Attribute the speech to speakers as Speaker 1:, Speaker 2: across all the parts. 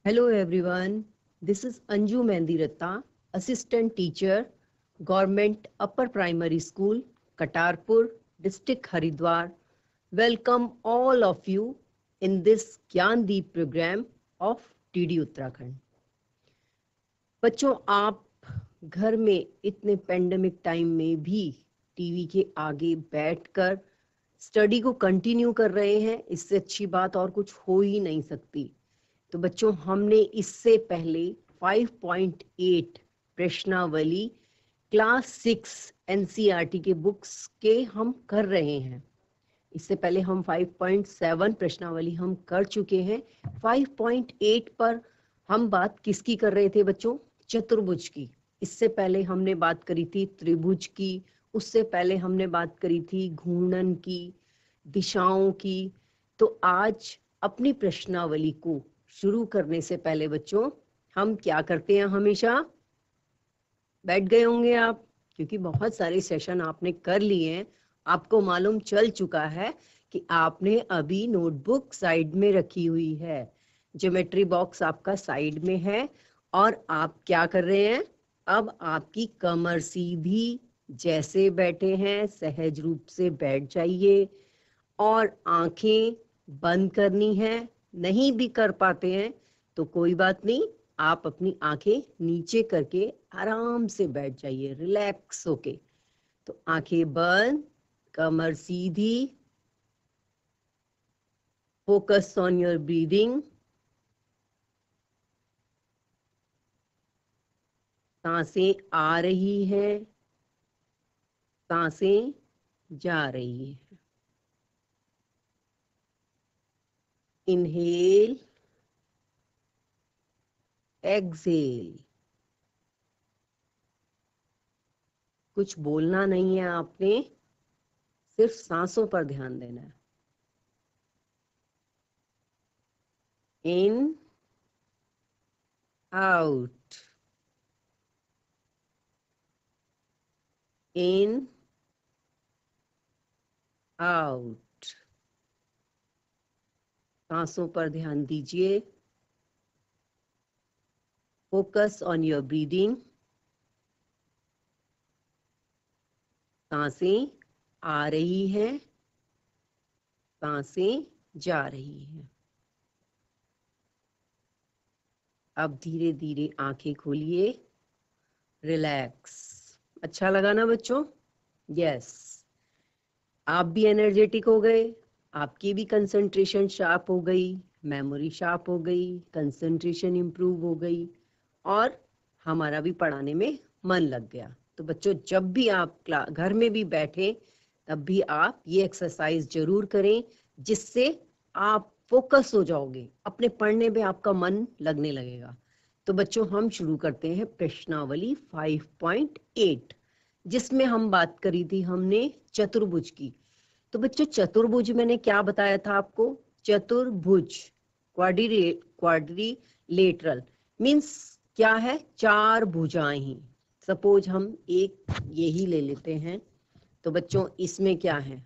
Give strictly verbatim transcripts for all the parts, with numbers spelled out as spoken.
Speaker 1: Hello everyone, this is Anju Mehndiratta, Assistant Teacher, Government Upper Primary School, Katarpur, District Haridwar. Welcome all of you in this Gyandeep program of T D Uttarakhand. बच्चों, आप घर में इतने pandemic time में भी TV के आगे बैठकर स्टडी को कंटिन्यू कर रहे हैं, इससे अच्छी बात और कुछ हो ही नहीं सकती। तो बच्चों, हमने इससे पहले पाँच पॉइंट आठ प्रश्नावली क्लास सिक्स एनसीईआरटी के बुक्स के हम कर रहे हैं। इससे पहले हम पाँच पॉइंट सात प्रश्नावली हम कर चुके हैं। पाँच पॉइंट आठ पर हम बात किसकी कर रहे थे बच्चों? चतुर्भुज की। इससे पहले हमने बात करी थी त्रिभुज की, उससे पहले हमने बात करी थी घूर्णन की, दिशाओं की। तो आज अपनी प्रश्नावली को शुरू करने से पहले बच्चों, हम क्या करते हैं? हमेशा बैठ गए होंगे आप, क्योंकि बहुत सारे सेशन आपने कर लिए हैं। आपको मालूम चल चुका है कि आपने अभी नोटबुक साइड में रखी हुई है, ज्योमेट्री बॉक्स आपका साइड में है, और आप क्या कर रहे हैं? अब आपकी कमर सीधी, जैसे बैठे हैं सहज रूप से बैठ जाइए, और आंखें बंद करनी है। नहीं भी कर पाते हैं तो कोई बात नहीं, आप अपनी आंखें नीचे करके आराम से बैठ जाइए, रिलैक्स होके। तो आंखें बंद, कमर सीधी, फोकस ऑन योर ब्रीदिंग। सांसें आ रही है, सांसें जा रही है। Inhale, exhale. कुछ बोलना नहीं है आपने, सिर्फ सांसों पर ध्यान देना है। In, out, in, out. सांसों पर ध्यान दीजिए। Focus on your breathing. सांसें आ रही हैं, सांसें जा रही हैं। अब धीरे धीरे आंखें खोलिए, रिलैक्स। अच्छा लगा ना बच्चों? यस, आप भी एनर्जेटिक हो गए, आपकी भी कंसंट्रेशन शार्प हो गई, मेमोरी शार्प हो गई, कंसंट्रेशन इंप्रूव हो गई, और हमारा भी पढ़ाने में मन लग गया। तो बच्चों, जब भी आप घर में भी बैठे तब भी आप ये एक्सरसाइज जरूर करें, जिससे आप फोकस हो जाओगे, अपने पढ़ने में आपका मन लगने लगेगा। तो बच्चों, हम शुरू करते हैं प्रश्नावली पाँच पॉइंट आठ, जिसमें हम बात करी थी हमने चतुर्भुज की। तो बच्चों, चतुर्भुज मैंने क्या बताया था आपको? चतुर्भुज, क्वाड्री क्वाड्रिलेटरल मीन्स क्या है? चार भुजाएं ही। सपोज हम एक यही ले लेते हैं। तो बच्चों, इसमें क्या है?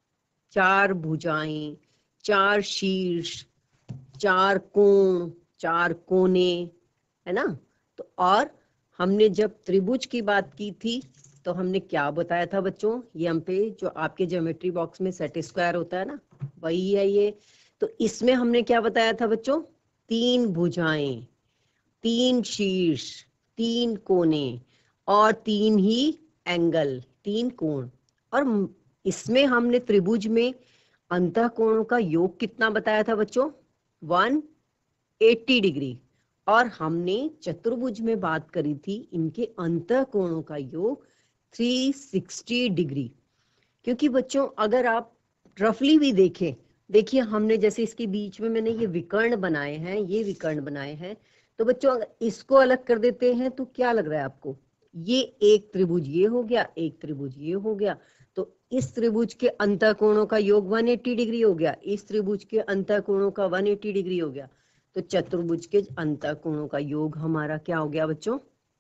Speaker 1: चार भुजाएं, चार शीर्ष, चार कोण, चार कोने, है ना? तो और हमने जब त्रिभुज की बात की थी तो हमने क्या बताया था बच्चों? ये हम पे जो आपके ज्योमेट्री बॉक्स में सेट स्क्वायर होता है ना, वही है ये। तो इसमें हमने क्या बताया था बच्चों? तीन भुजाएं, तीन शीर्ष, तीन कोने, और तीन ही एंगल, तीन कोण। और इसमें हमने त्रिभुज में अंतःकोणों का योग कितना बताया था बच्चों? एक सौ अस्सी डिग्री। और हमने चतुर्भुज में बात करी थी इनके अंतःकोणों का योग तीन सौ साठ डिग्री। क्योंकि बच्चों, अगर आप रफली भी देखें, देखिए हमने जैसे इसके बीच में मैंने ये विकर्ण बनाए हैं, ये विकर्ण बनाए हैं। तो बच्चों, अगर इसको अलग कर देते हैं तो क्या लग रहा है आपको? ये एक त्रिभुज ये हो गया, एक त्रिभुज ये हो गया। तो इस त्रिभुज के अंतःकोणों का योग एक सौ अस्सी डिग्री हो गया, इस त्रिभुज के अंतःकोणों का एक सौ अस्सी डिग्री हो गया। तो चतुर्भुज के अंतःकोणों का योग हमारा क्या हो गया बच्चों?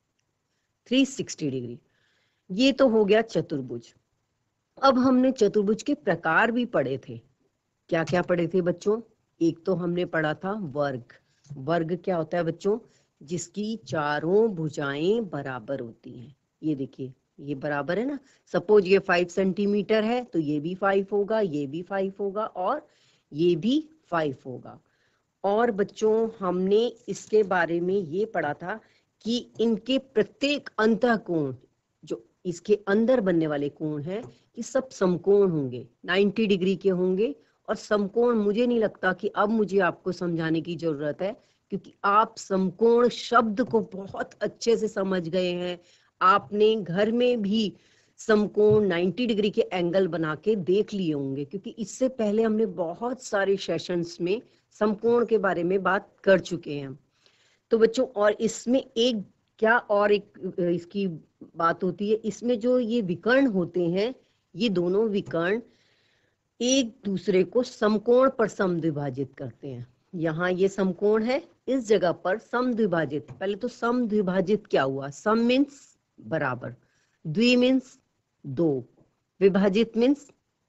Speaker 1: तीन सौ साठ डिग्री। ये तो हो गया चतुर्भुज। अब हमने चतुर्भुज के प्रकार भी पढ़े थे। क्या क्या पढ़े थे बच्चों? एक तो हमने पढ़ा था वर्ग, वर्ग क्या होता है बच्चों? जिसकी चारों भुजाएं बराबर होती हैं। ये देखिए, ये बराबर है ना। सपोज ये फाइव सेंटीमीटर है तो ये भी फाइव होगा, ये भी फाइव होगा और ये भी फाइव होगा। और बच्चों हमने इसके बारे में ये पढ़ा था कि इनके प्रत्येक अंतःकोण, जो इसके अंदर बनने वाले कोण हैं, ये सब समकोण होंगे, नब्बे डिग्री के होंगे। और समकोण मुझे नहीं लगता कि अब मुझे आपको समझाने की जरूरत है, क्योंकि आप समकोण शब्द को बहुत अच्छे से समझ गए हैं। आपने घर में भी समकोण नब्बे डिग्री के एंगल बना के देख लिए होंगे, क्योंकि इससे पहले हमने बहुत सारे सेशंस में समकोण के बारे में बात कर चुके हैं। तो बच्चों, और इसमें एक क्या और एक इसकी बात होती है, इसमें जो ये विकर्ण होते हैं, ये दोनों विकर्ण एक दूसरे को समकोण पर समद्विभाजित करते हैं। यहाँ ये समकोण है, इस जगह पर समद्विभाजित। पहले तो समद्विभाजित क्या हुआ? सम मीन्स बराबर, द्वि मीन्स दो, विभाजित मीन्स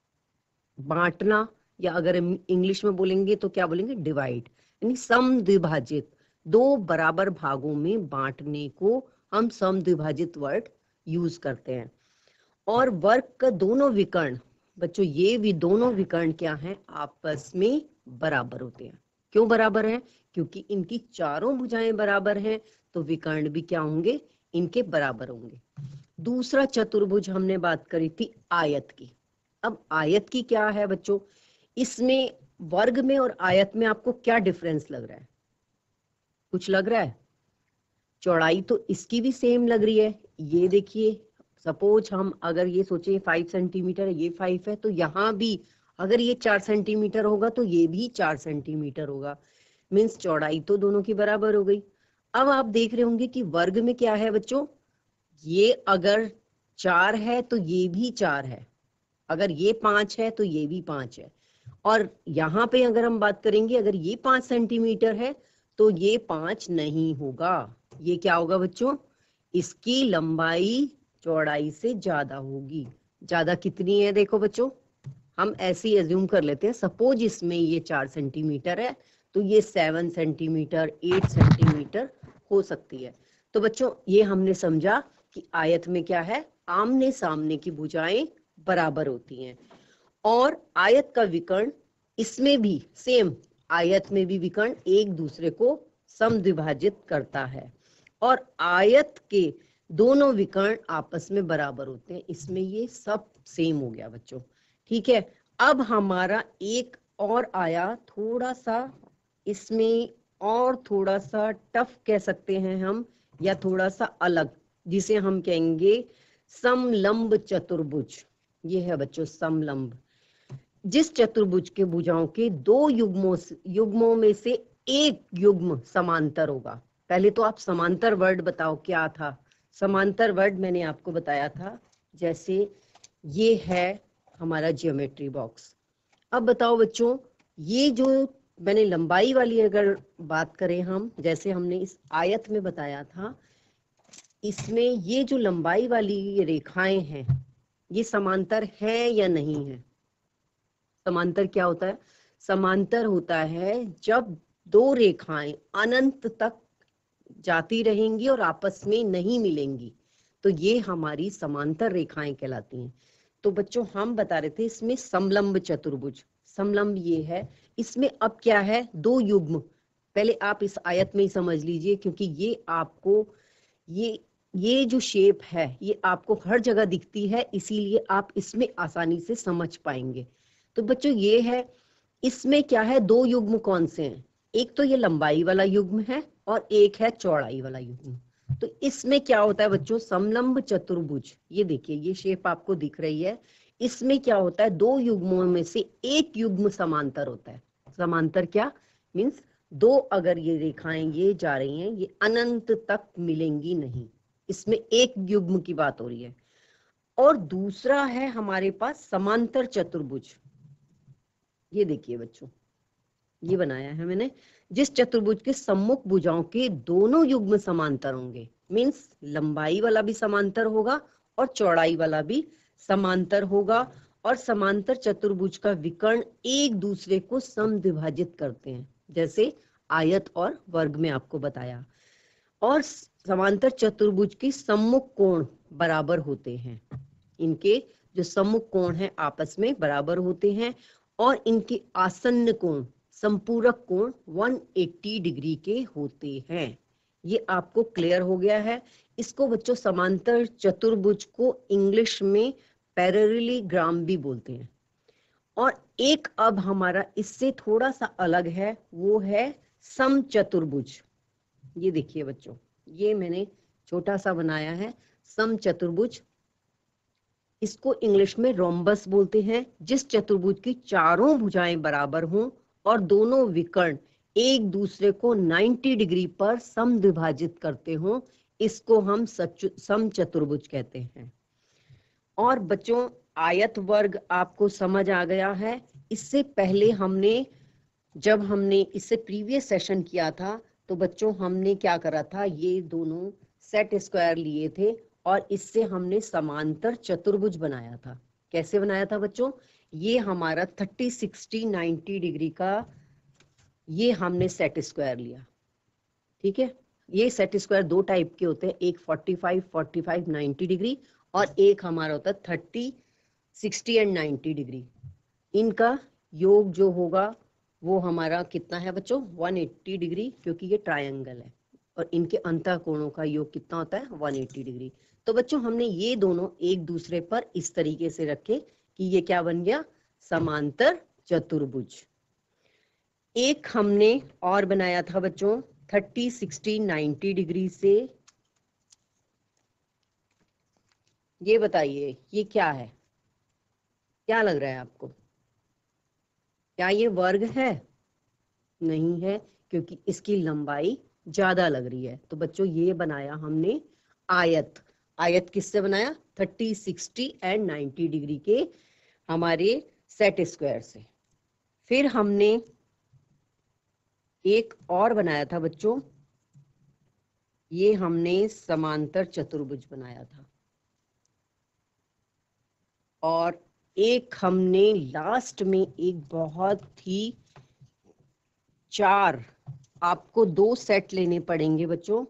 Speaker 1: बांटना, या अगर इंग्लिश में बोलेंगे तो क्या बोलेंगे? डिवाइड। यानी समद्विभाजित, दो बराबर भागों में बांटने को हम समद्विभाजित वर्ड यूज करते हैं। और वर्ग का दोनों विकर्ण बच्चों, ये भी दोनों विकर्ण क्या हैं? आपस में बराबर होते हैं। क्यों बराबर हैं? क्योंकि इनकी चारों भुजाएं बराबर हैं, तो विकर्ण भी क्या होंगे? इनके बराबर होंगे। दूसरा चतुर्भुज हमने बात करी थी आयत की। अब आयत की क्या है बच्चों? इसमें वर्ग में और आयत में आपको क्या डिफरेंस लग रहा है? कुछ लग रहा है? चौड़ाई तो इसकी भी सेम लग रही है। ये देखिए, सपोज हम अगर ये सोचे फाइव सेंटीमीटर है, ये फाइव है, तो यहाँ भी अगर ये चार सेंटीमीटर होगा तो ये भी चार सेंटीमीटर होगा। मीन्स चौड़ाई तो दोनों की बराबर हो गई। अब आप देख रहे होंगे कि वर्ग में क्या है बच्चों? ये अगर चार है तो ये भी चार है, अगर ये पांच है तो ये भी पांच है। और यहाँ पे अगर हम बात करेंगे, अगर ये पांच सेंटीमीटर है तो ये पांच नहीं होगा। ये क्या होगा बच्चों? इसकी लंबाई चौड़ाई से ज्यादा होगी। ज्यादा कितनी है? देखो बच्चों, हम ऐसे ही एज्यूम कर लेते हैं। सपोज इसमें ये चार सेंटीमीटर है तो ये सेवन सेंटीमीटर, एट सेंटीमीटर हो सकती है। तो बच्चों, ये हमने समझा कि आयत में क्या है? आमने सामने की भुजाएं बराबर होती हैं। और आयत का विकर्ण, इसमें भी सेम, आयत में भी विकर्ण एक दूसरे को समद्विभाजित करता है। और आयत के दोनों विकर्ण आपस में बराबर होते हैं। इसमें ये सब सेम हो गया बच्चों। ठीक है। अब हमारा एक और आया, थोड़ा सा इसमें और थोड़ा सा टफ कह सकते हैं हम, या थोड़ा सा अलग, जिसे हम कहेंगे समलंब चतुर्भुज। ये है बच्चों समलंब। जिस चतुर्भुज के भुजाओं के दो युग्मों युग्मों में से एक युग्म समांतर होगा। पहले तो आप समांतर वर्ड बताओ क्या था? समांतर वर्ड मैंने आपको बताया था, जैसे ये है हमारा ज्योमेट्री बॉक्स। अब बताओ बच्चों, ये जो मैंने लंबाई वाली अगर बात करें हम, जैसे हमने इस आयत में बताया था, इसमें ये जो लंबाई वाली रेखाएं हैं, ये समांतर है या नहीं है? समांतर क्या होता है? समांतर होता है जब दो रेखाएं अनंत तक जाती रहेंगी और आपस में नहीं मिलेंगी, तो ये हमारी समांतर रेखाएं कहलाती हैं। तो बच्चों, हम बता रहे थे इसमें समलंब चतुर्भुज। समलंब ये है, इसमें अब क्या है? दो युग्म। पहले आप इस आयत में ही समझ लीजिए, क्योंकि ये आपको ये ये जो शेप है ये आपको हर जगह दिखती है, इसीलिए आप इसमें आसानी से समझ पाएंगे। तो बच्चों, ये है, इसमें क्या है? दो युग्म कौन से हैं? एक तो ये लंबाई वाला युग्म है और एक है चौड़ाई वाला युग्म। तो इसमें क्या होता है बच्चों? समलंब चतुर्भुज। ये देखिए, ये शेप आपको दिख रही है। इसमें क्या होता है? दो युग्मों में से एक युग्म समांतर होता है। समांतर क्या मीन्स? दो अगर ये रेखाएं ये जा रही हैं, ये अनंत तक मिलेंगी नहीं। इसमें एक युग्म की बात हो रही है। और दूसरा है हमारे पास समांतर चतुर्भुज। ये देखिए बच्चों, ये बनाया है मैंने। जिस चतुर्भुज के सम्मुख भुजाओं के दोनों युग्म समांतर होंगे, मीन्स लंबाई वाला भी समांतर होगा और चौड़ाई वाला भी समांतर होगा। और समांतर चतुर्भुज का विकर्ण एक दूसरे को समद्विभाजित करते हैं। जैसे आयत और वर्ग में आपको बताया। और समांतर चतुर्भुज के सम्मुख कोण बराबर होते हैं, इनके जो सम्मुख कोण है आपस में बराबर होते हैं, और इनके आसन्न कोण संपूरक कोण एक सौ अस्सी डिग्री के होते हैं। ये आपको क्लियर हो गया है। इसको बच्चों समांतर चतुर्भुज को इंग्लिश में पैरेललोग्राम भी बोलते हैं। और एक अब हमारा इससे थोड़ा सा अलग है, वो है समचतुर्भुज। ये देखिए बच्चों, ये मैंने छोटा सा बनाया है समचतुर्भुज। इसको इंग्लिश में रोम्बस बोलते हैं। जिस चतुर्भुज की चारों भुजाएं बराबर हों और दोनों विकर्ण एक दूसरे को नब्बे डिग्री पर समद्विभाजित करते हों, इसको हम समचतुर्भुज कहते हैं। और बच्चों आयत वर्ग आपको समझ आ गया है। इससे पहले हमने जब हमने इससे प्रीवियस सेशन किया था तो बच्चों हमने क्या करा था, ये दोनों सेट स्क्वायर लिए थे और इससे हमने समांतर चतुर्भुज बनाया था। कैसे बनाया था बच्चों, ये हमारा थर्टी सिक्सटी नाइन्टी डिग्री का ये हमने सेट स्क्वायर लिया, ठीक है। ये सेट स्क्वायर दो टाइप के होते हैं, एक forty five forty five ninety degree और एक हमारा होता है thirty sixty and ninety degree. इनका योग जो होगा वो हमारा कितना है बच्चों, एक सौ अस्सी डिग्री, क्योंकि ये ट्रायंगल है और इनके अंतः कोणों का योग कितना होता है, एक सौ अस्सी डिग्री। तो बच्चों हमने ये दोनों एक दूसरे पर इस तरीके से रखे कि ये क्या बन गया, समांतर चतुर्भुज। एक हमने और बनाया था बच्चों थर्टी सिक्सटी नाइन्टी डिग्री से। ये बताइए ये क्या है, क्या लग रहा है आपको, क्या ये वर्ग है? नहीं है, क्योंकि इसकी लंबाई ज्यादा लग रही है। तो बच्चों ये बनाया हमने आयत। आयत किससे बनाया, thirty sixty and ninety degree के हमारे सेट स्क्वायर से। फिर हमने एक और बनाया था बच्चों, ये हमने समांतर चतुर्भुज बनाया था। और एक हमने लास्ट में एक बहुत ही, चार आपको दो सेट लेने पड़ेंगे बच्चों।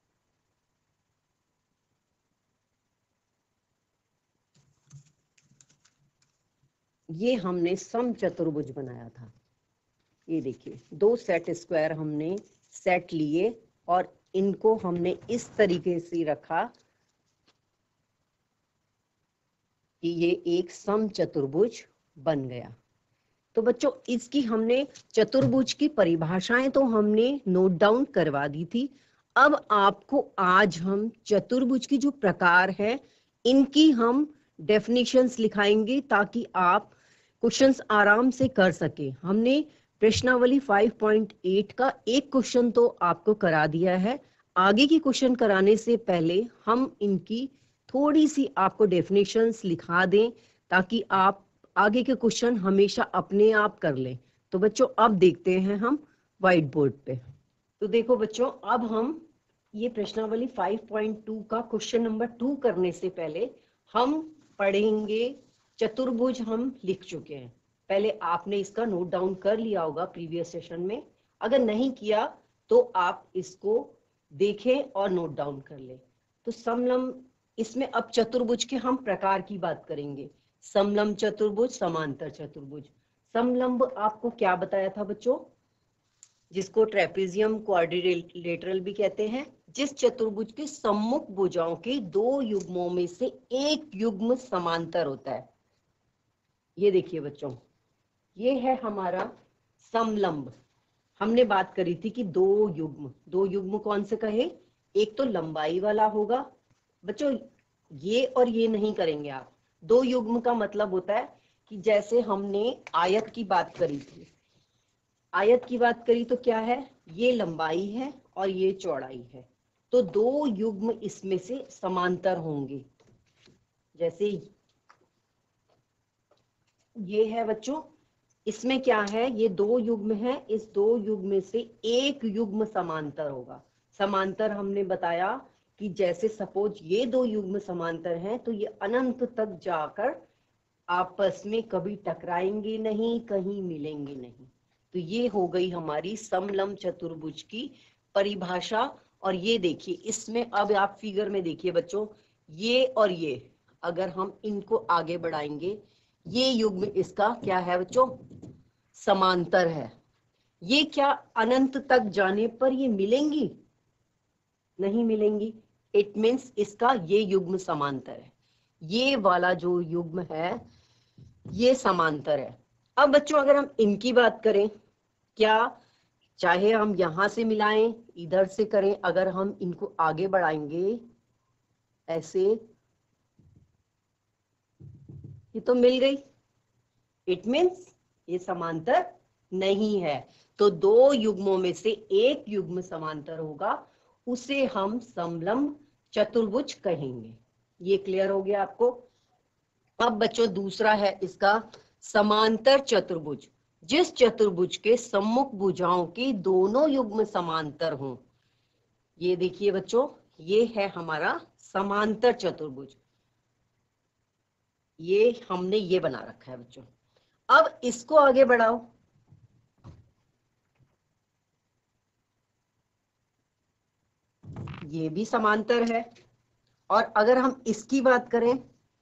Speaker 1: ये हमने समचतुर्भुज बनाया था। ये देखिए दो सेट स्क्वायर हमने सेट लिए और इनको हमने इस तरीके से रखा कि ये एक समचतुर्भुज बन गया। तो बच्चों इसकी हमने चतुर्भुज की परिभाषाएं तो हमने नोट डाउन करवा दी थी। अब आपको आज हम चतुर्भुज की जो प्रकार है इनकी हम डेफिनेशंस लिखाएंगे ताकि आप क्वेश्चंस आराम से कर सके। हमने प्रश्नावली फाइव पॉइंट एट का एक क्वेश्चन तो आपको करा दिया है। आगे की क्वेश्चन कराने से पहले हम इनकी थोड़ी सी आपको डेफिनेशंस लिखा दें ताकि आप आगे के क्वेश्चन हमेशा अपने आप कर लें। तो बच्चों अब देखते हैं हम व्हाइट बोर्ड पे। तो देखो बच्चों, अब हम ये प्रश्नावली फाइव पॉइंट टू का क्वेश्चन नंबर टू करने से पहले हम पढ़ेंगे चतुर्भुज। हम लिख चुके हैं, पहले आपने इसका नोट डाउन कर लिया होगा प्रीवियस सेशन में। अगर नहीं किया तो आप इसको देखें और नोट डाउन कर लें। तो समलंब, इसमें अब चतुर्भुज के हम प्रकार की बात करेंगे। समलंब चतुर्भुज, समांतर चतुर्भुज। समलंब आपको क्या बताया था बच्चों, जिसको ट्रेपेजियम क्वाड्रिलेटरल भी कहते हैं, जिस चतुर्भुज के सम्मुख भुजाओं के दो युग्मों में से एक युग्म समांतर होता है। ये देखिए बच्चों, ये है हमारा समलंब। हमने बात करी थी कि दो युग्म, दो युग्म कौन से कहे, एक तो लंबाई वाला होगा बच्चों, ये और ये नहीं करेंगे आप। दो युग्म का मतलब होता है कि जैसे हमने आयत की बात करी थी, आयत की बात करी तो क्या है, ये लंबाई है और ये चौड़ाई है, तो दो युग्म इसमें से समांतर होंगे। जैसे ये है बच्चों, इसमें क्या है, ये दो युग्म है, इस दो युग्म में से एक युग्म समांतर होगा। समांतर हमने बताया कि जैसे सपोज ये दो युग्म समांतर हैं तो ये अनंत तक जाकर आपस में कभी टकराएंगे नहीं, कहीं मिलेंगे नहीं। तो ये हो गई हमारी समलंब चतुर्भुज की परिभाषा। और ये देखिए इसमें अब आप फिगर में देखिए बच्चों, ये और ये अगर हम इनको आगे बढ़ाएंगे, ये युग्म इसका क्या है बच्चों, समांतर है। ये क्या अनंत तक जाने पर ये मिलेंगी, नहीं मिलेंगी। इट मीन्स इसका ये युग्म समांतर है, ये वाला जो युग्म है ये समांतर है। अब बच्चों अगर हम इनकी बात करें, क्या चाहे हम यहां से मिलाएं इधर से करें, अगर हम इनको आगे बढ़ाएंगे ऐसे, ये तो मिल गई। इट मीन्स ये समांतर नहीं है। तो दो युग्मों में से एक युग्म समांतर होगा, उसे हम समलंब चतुर्भुज कहेंगे। ये क्लियर हो गया आपको। अब बच्चों दूसरा है इसका समांतर चतुर्भुज, जिस चतुर्भुज के सम्मुख भुजाओं की दोनों युग्म समांतर हों। ये देखिए बच्चों, ये है हमारा समांतर चतुर्भुज, ये हमने ये बना रखा है बच्चों। अब इसको आगे बढ़ाओ, ये भी समांतर है। और अगर हम इसकी बात करें,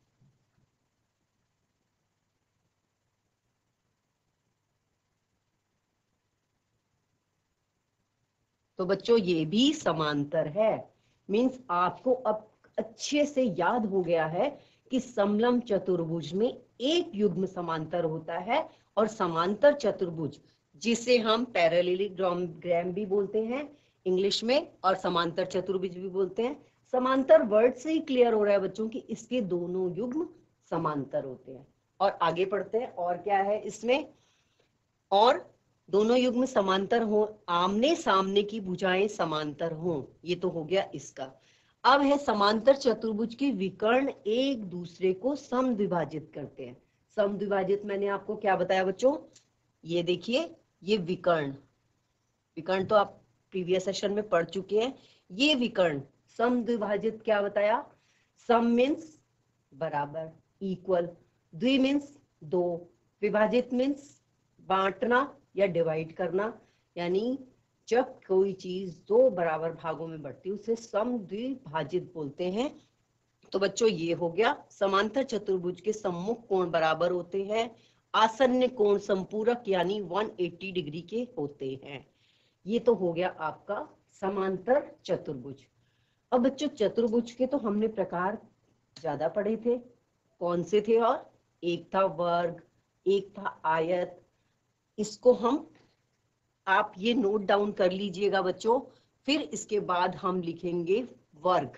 Speaker 1: तो बच्चों ये भी समांतर है। मींस आपको अब अच्छे से याद हो गया है कि समलंब चतुर्भुज में एक युग्म समांतर होता है, और समांतर चतुर्भुज जिसे हम पैरेललोग्राम भी बोलते हैं इंग्लिश में, और समांतर चतुर्भुज भी बोलते हैं। समांतर वर्ड से ही क्लियर हो रहा है बच्चों कि इसके दोनों युग्म समांतर होते हैं। और आगे पढ़ते हैं, और क्या है इसमें, और दोनों युग्म समांतर हो, आमने सामने की भुजाएं समांतर हों। ये तो हो गया इसका। अब है समांतर चतुर्भुज के विकर्ण एक दूसरे को समद्विभाजित करते हैं। समद्विभाजित मैंने आपको क्या बताया बच्चों, ये देखिए ये विकर्ण, विकर्ण तो आप प्रीवियस सेशन में पढ़ चुके हैं। ये विकर्ण समद्विभाजित क्या बताया, सम मीन्स बराबर, इक्वल, द्वि मीन्स दो, विभाजित मीन्स बांटना या डिवाइड करना। यानी जब कोई चीज दो बराबर भागों में बढ़ती है उसे समद्विभाजित बोलते हैं। तो बच्चों ये हो गया, समांतर चतुर्भुज के सम्मुख कोण बराबर होते हैं, आसन्न कोण संपूरक यानी एक सौ अस्सी डिग्री के होते हैं। ये तो हो गया आपका समांतर चतुर्भुज। अब बच्चों चतुर्भुज के तो हमने प्रकार ज्यादा पढ़े थे, कौन से थे, और एक था वर्ग, एक था आयत। इसको हम, आप ये नोट डाउन कर लीजिएगा बच्चों, फिर इसके बाद हम लिखेंगे वर्ग।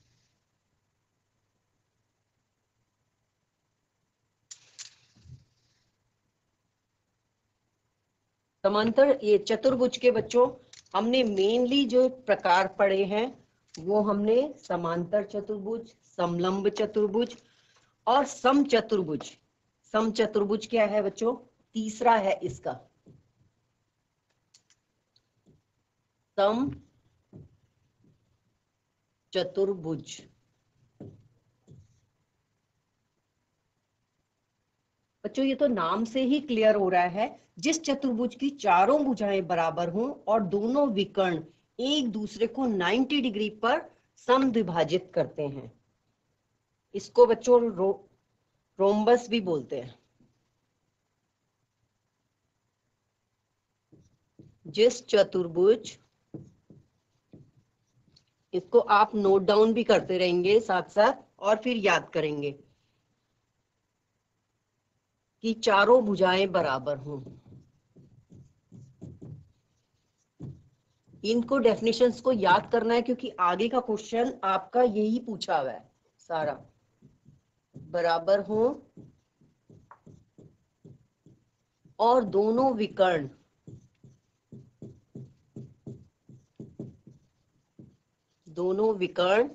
Speaker 1: समांतर ये चतुर्भुज के बच्चों हमने मेनली जो प्रकार पढ़े हैं वो हमने समांतर चतुर्भुज, समलंब चतुर्भुज और सम चतुर्भुज। सम चतुर्भुज क्या है बच्चों, तीसरा है इसका सम चतुर्भुज। बच्चों ये तो नाम से ही क्लियर हो रहा है, जिस चतुर्भुज की चारों भुजाएं बराबर हों और दोनों विकर्ण एक दूसरे को नब्बे डिग्री पर समद्विभाजित करते हैं। इसको बच्चों रो, रोम्बस भी बोलते हैं। जिस चतुर्भुज, इसको आप नोट डाउन भी करते रहेंगे साथ साथ और फिर याद करेंगे कि चारों भुजाएं बराबर हों। इनको डेफिनेशंस को याद करना है क्योंकि आगे का क्वेश्चन आपका यही पूछा हुआ है सारा, बराबर हो और दोनों विकर्ण दोनों विकर्ण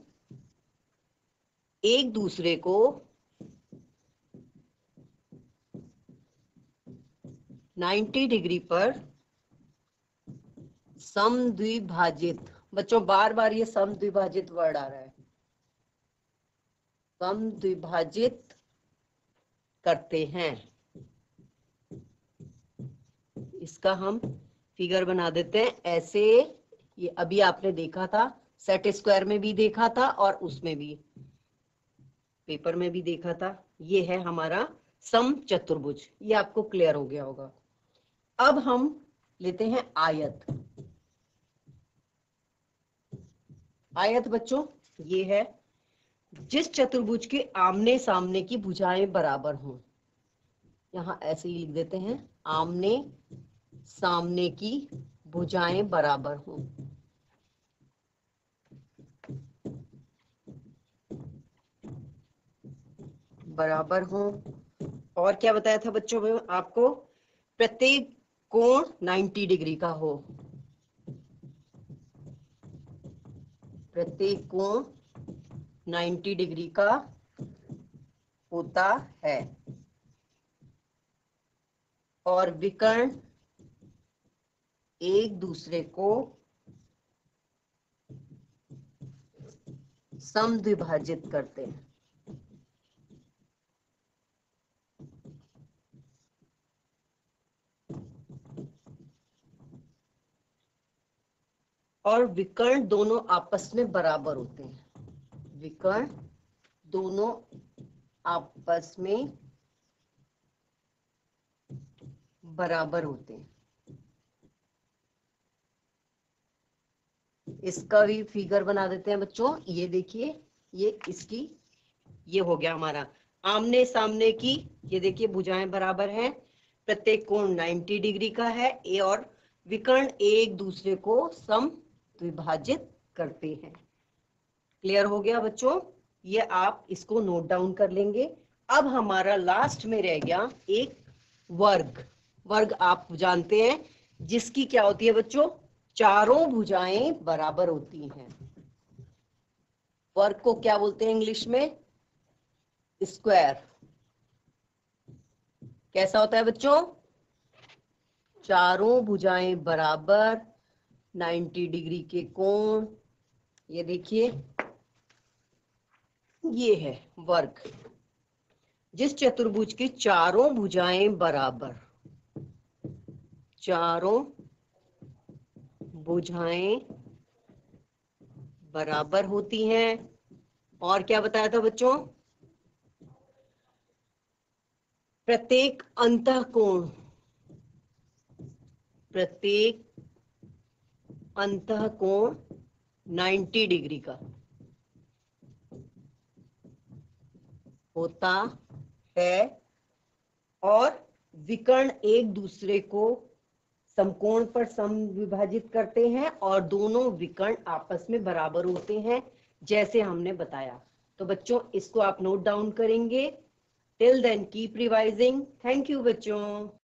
Speaker 1: एक दूसरे को नब्बे डिग्री पर समद्विभाजित। बच्चों बार बार ये समद्विभाजित वर्ड आ रहा है, समद्विभाजित करते हैं। इसका हम फिगर बना देते हैं ऐसे। ये अभी आपने देखा था, सेट स्क्वायर में भी देखा था और उसमें भी, पेपर में भी देखा था। ये है हमारा सम चतुर्भुज, ये आपको क्लियर हो गया होगा। अब हम लेते हैं आयत। आयत बच्चों ये है जिस चतुर्भुज के आमने सामने की भुजाएं बराबर हों। यहां ऐसे ही लिख देते हैं, आमने सामने की भुजाएं बराबर हों। बराबर हों। और क्या बताया था बच्चों में आपको, प्रत्येक कोण नब्बे डिग्री का हो। प्रत्येक कोण नब्बे डिग्री का होता है और विकर्ण एक दूसरे को समद्विभाजित करते हैं। और विकर्ण दोनों आपस में बराबर होते हैं। विकर्ण दोनों आपस में बराबर होते हैं। इसका भी फिगर बना देते हैं बच्चों। ये देखिए, ये इसकी, ये हो गया हमारा आमने सामने की। ये देखिए भुजाएं बराबर हैं, प्रत्येक कोण नब्बे डिग्री का है, ए और विकर्ण एक दूसरे को समद्विभाजित करते हैं। क्लियर हो गया बच्चों? ये आप इसको नोट डाउन कर लेंगे। अब हमारा लास्ट में रह गया एक वर्ग। वर्ग आप जानते हैं जिसकी क्या होती है बच्चों, चारों भुजाएं बराबर होती हैं। वर्ग को क्या बोलते हैं इंग्लिश में? स्क्वायर। कैसा होता है बच्चों? चारों भुजाएं बराबर, नब्बे डिग्री के कोण। ये देखिए, ये है वर्ग। जिस चतुर्भुज की चारों भुजाएं बराबर, चारों भुजाएं बराबर होती हैं। और क्या बताया था बच्चों? प्रत्येक अंतःकोण, प्रत्येक अंतःकोण नब्बे डिग्री का होता है और विकर्ण एक दूसरे को समकोण पर समविभाजित करते हैं और दोनों विकर्ण आपस में बराबर होते हैं, जैसे हमने बताया। तो बच्चों इसको आप नोट डाउन करेंगे। Till then keep revising. Thank you बच्चों।